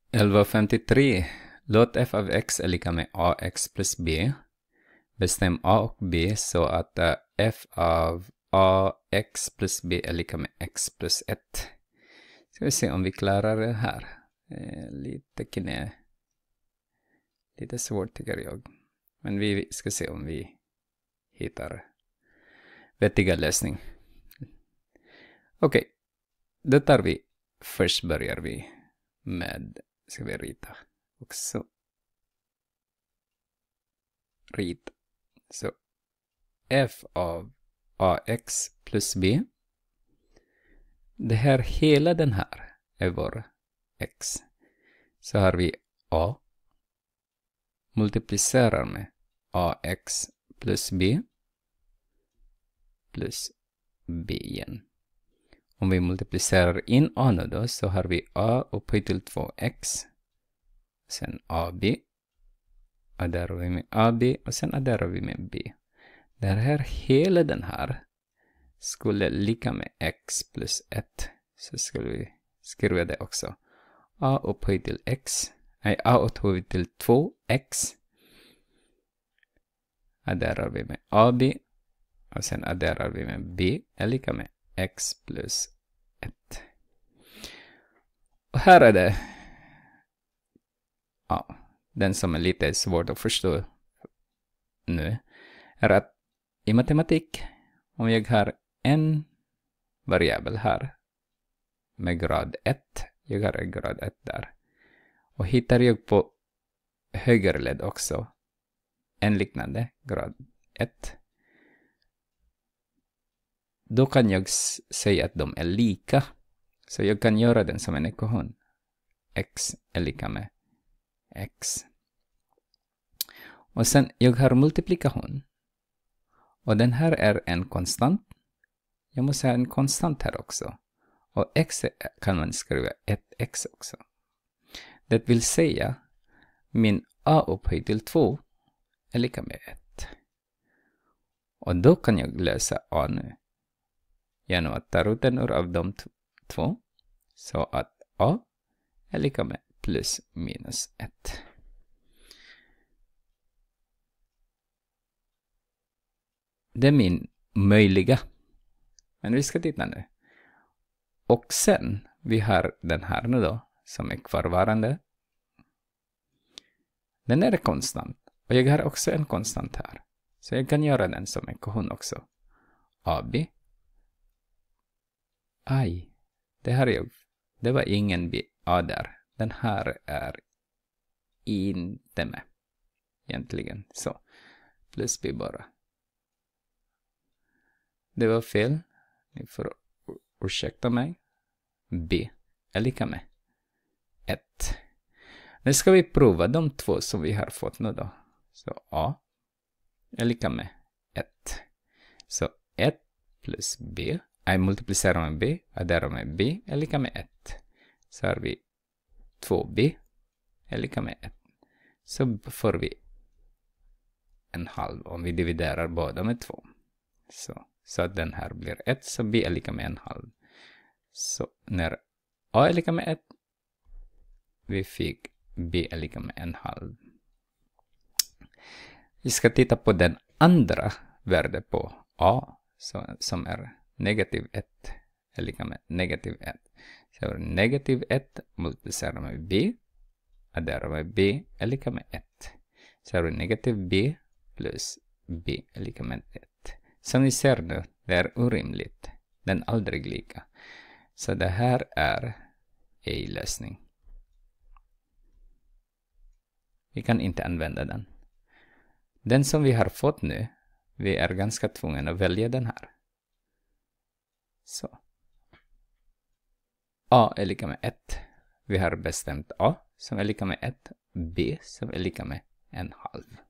1153. Låt f av x är lika med ax plus b. Bestäm a och b så att f av ax plus b är lika med x plus 1. Ska vi se om vi klarar det här. Lite svårt tycker jag. Men vi ska se om vi hittar vettiga lösning. Okej. Då tar vi. Först börjar vi med. Ska vi rita också. Rita. Så f av ax plus b. Det här, hela den här är vår x. Så har vi a. Multiplicerar med ax plus b. Plus b igen. Om vi multiplicerar in a nu då, så har vi a upphöjt till 2x. Sen ab. Adderar vi med ab och sen adderar vi med b. Det här, hela den här skulle lika med x plus 1. Så skulle vi skriva det också. A upphöjt till x. Nej, a upphöjt till 2x. Adderar vi med ab. Och sen adderar vi med b är lika med x plus 1. Och här är det. Ja, den som är lite svårt att förstå nu är att i matematik, om jag har en variabel här med grad 1, jag har en grad 1 där, och hittar jag på högerled också en liknande grad 1, då kan jag säga att de är lika. Så jag kan göra den som en ekvation. X är lika med x. Och sen jag har multiplikation. Och den här är en konstant. Jag måste ha en konstant här också. Och x kan man skriva 1x också. Det vill säga min a upphöjt till 2 är lika med 1. Och då kan jag lösa a nu. Genom att ta roten ur av de två. Så att a är lika med plus minus 1. Det är min möjliga. Men vi ska titta nu. Och sen vi har den här nu då. Som är kvarvarande. Den är konstant. Och jag har också en konstant här. Så jag kan göra den som ekvation också. AB. Aj. Det var ingen a där. Den här är inte med. Egentligen. Så. Plus b bara. Det var fel. Ni får ursäkta mig. B är lika med 1. Nu ska vi prova de två som vi har fått nu då. Så a är lika med 1. Så 1 plus b. Jag multiplicerar med b. Adderar med b är lika med 1. Så har vi 2b är lika med 1. Så får vi en halv om vi dividerar båda med 2. Så att den här blir 1. Så b är lika med en halv. Så när a är lika med 1. Vi fick b är lika med en halv. Vi ska titta på den andra värdet på a. Som är negativ 1 är lika med negativ 1. Så negativ 1 multiplicerar med b. Adderar med b är lika med 1. Så har vi negativ b plus b är lika med 1. Som ni ser nu, det är orimligt. Den är aldrig lika. Så det här är ej lösning. Vi kan inte använda den. Den som vi har fått nu, vi är ganska tvungna att välja den här. Så. A är lika med 1. Vi har bestämt A som är lika med 1. B som är lika med en halv.